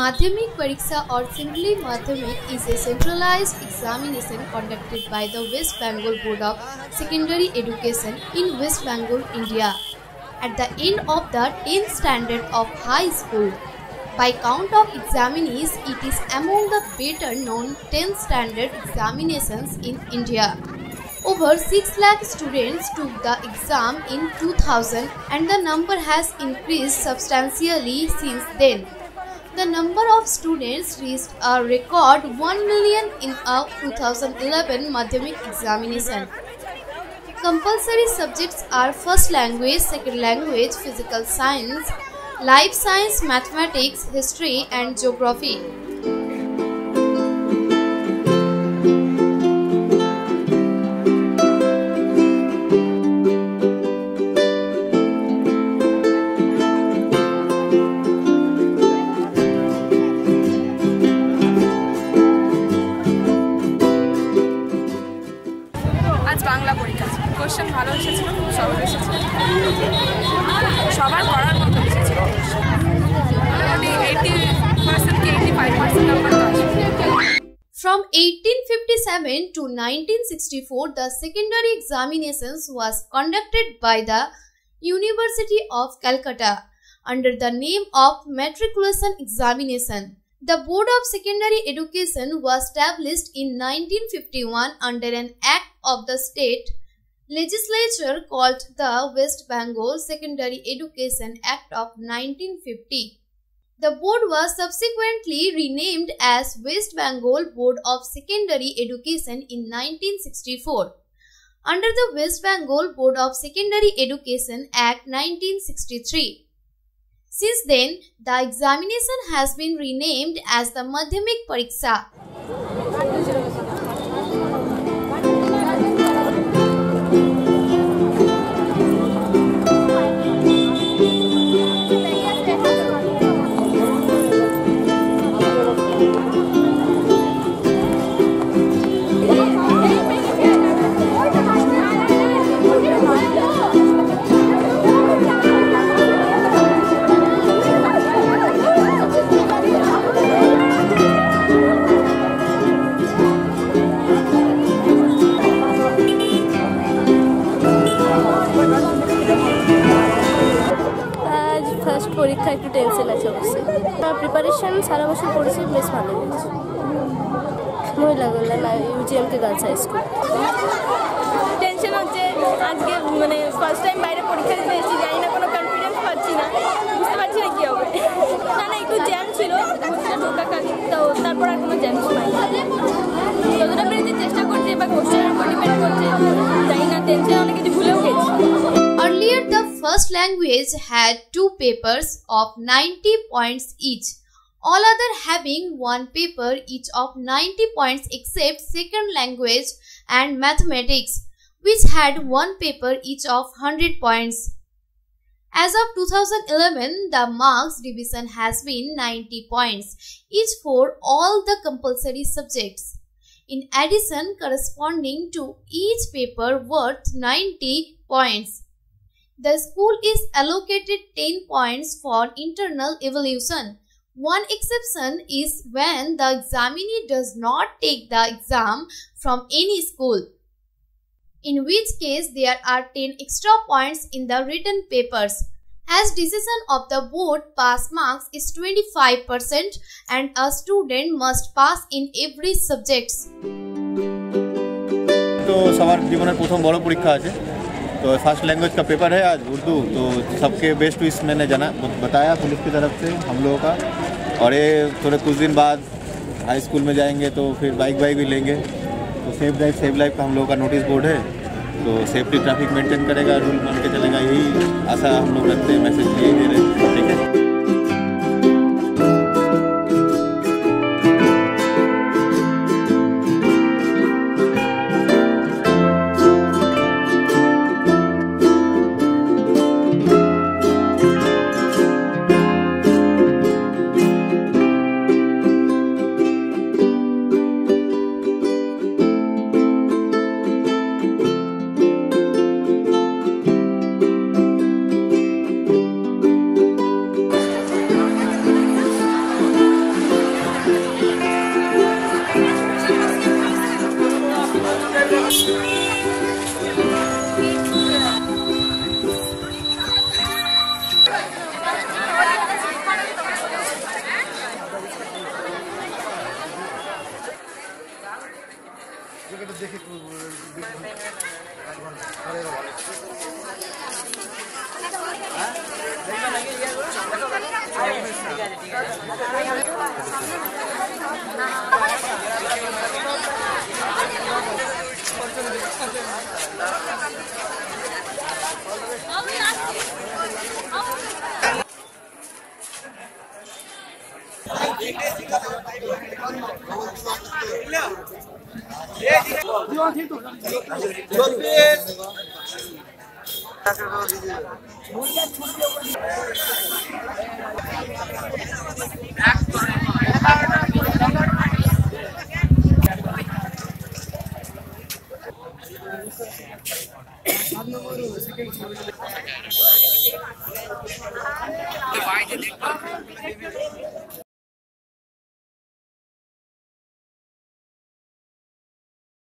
Madhyamik Pariksha or simply Madhyamik is a centralized examination conducted by the West Bengal Board of Secondary Education in West Bengal, India, at the end of the 10th standard of high school. By count of examinees, it is among the better known 10th standard examinations in India. Over 6 lakh students took the exam in 2000 and the number has increased substantially since then. The number of students reached a record 1 million in a 2011 Madhyamik examination. Compulsory subjects are first language, second language, physical science, life science, mathematics, history and geography. Bangla পরীক্ষা question ভালো এসেছিল, খুব সহজ এসেছিল, সবার পড়ার মতো এসেছিল। মোটামুটি 80% কি 85% নাম্বার আসবে। From 1857 to 1964, the secondary examinations was conducted by the University of Calcutta under the name of matriculation examination. The Board of Secondary Education was established in 1951 under an act of the State Legislature called the West Bengal Secondary Education Act of 1950. The board was subsequently renamed as West Bengal Board of Secondary Education in 1964 under the West Bengal Board of Secondary Education Act 1963. Since then, the examination has been renamed as the Madhyamik Pariksha. পরীক্ষা একটু tension আছে অবশ্যই। Preparation সারা বছর পড়েছি, বেশ ভালো হয়েছে। মহিলাগুলো না ইউজিএমকে গার্লস হাই স্কুল। টেনশন হচ্ছে আজকে মানে ফার্স্ট টাইম বাইরে পরীক্ষা দিতে এসেছি, জানি না, কোনো কনফিডেন্স পাচ্ছি না, বুঝতে পারছি না কী হবে। না না একটু জ্যাম ছিল ঢোকাকালী, তো তারপর আর কোনো জ্যাম ছিল না। যতটা পেরেছি চেষ্টা করছি, এবার কোশ্চেনের উপর ডিপেন্ড করছে, জানি না, টেনশন অনেক কিছু ভুলেও গেছি। Earlier, the first language had 2 papers of 90 points each, all other having 1 paper each of 90 points except second language and mathematics, which had 1 paper each of 100 points. As of 2011, the marks division has been 90 points, each for all the compulsory subjects. In addition, corresponding to each paper worth 90 points. The school is allocated 10 points for internal evaluation. One exception is when the examinee does not take the exam from any school, in which case there are 10 extra points in the written papers. As decision of the board, pass marks is 25% and a student must pass in every subject. तो सवार जीवन में प्रथम बड़ो परीक्षा है, तो first language का पेपर है आज उर्दू। तो सबके बेस्ट विश मैंने बताया पुलिस की तरफ से हम लोगों का। और ये थोड़े कुछ दिन बाद हाई स्कूल में जाएंगे तो फिर बाइक भी लेंगे। तो सेफ ड्राइव सेव लाइफ का हम लोगों का नोटिस बोर्ड है, तो सेफ्टी ट्रैफिक मेंटेन करेगा, रूल मान के चलेगा, यही आशा हम लोग रखते हैं, मैसेज यही दे रहे हैं। ठीक है।